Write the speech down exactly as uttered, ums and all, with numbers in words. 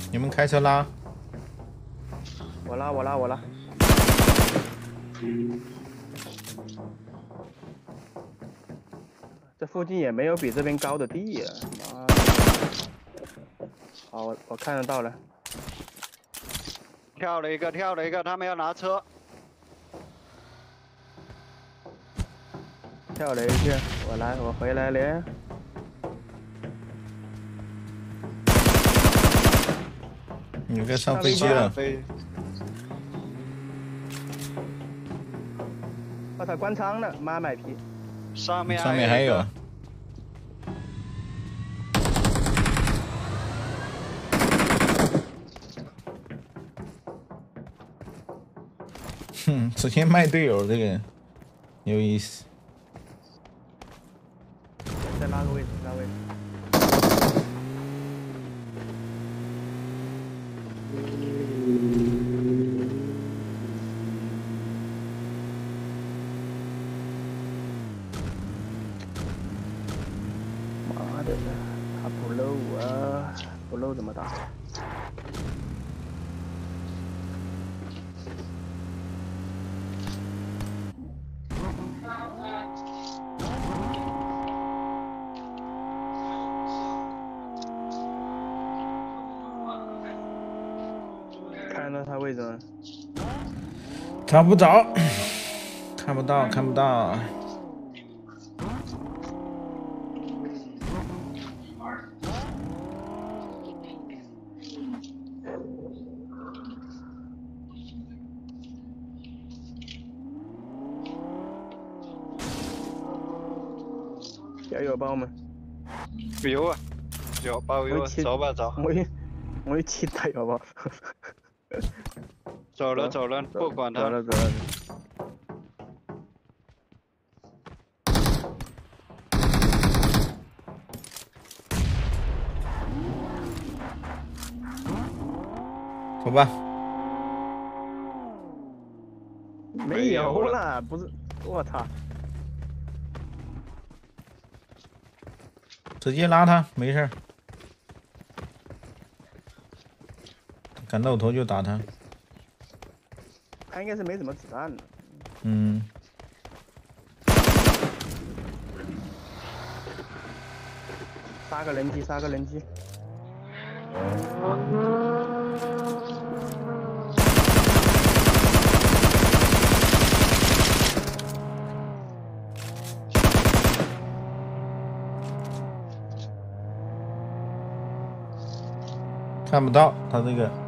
你们开车拉。 我拉，我拉，我拉。这附近也没有比这边高的地呀、妈的！好，我我看得到了。 跳了一个，跳了一个，他们要拿车。 跳了一下，我来，我回来了。 你该上飞机了。 哦，他关仓了，妈卖批。 上面上面还有。哼，直接卖队友，这个有意思。 再拉个位置，拉位置。妈的，他不漏啊，不漏怎么打？看到他位置吗？ 找不着，看不到，看不到。 加油包吗？ 有啊，有包有啊，走吧走。 我一我一起打油包。 走了走了，不管他。 走了走了。 走吧。 没油了，不是，我操！ 直接拉他，没事儿。敢露头就打他。 他应该是没什么子弹了。 嗯。 杀个人机，杀个人机。 看不到他这个。